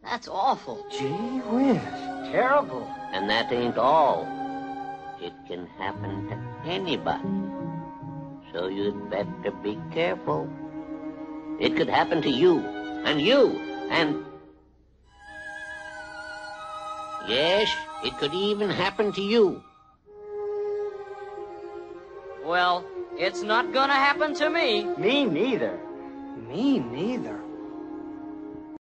That's awful. Gee whiz. Terrible. And that ain't all. It can happen to anybody. So you'd better be careful. It could happen to you, and you, and... Yes, it could even happen to you. Well, it's not gonna happen to me. Me neither. Me neither.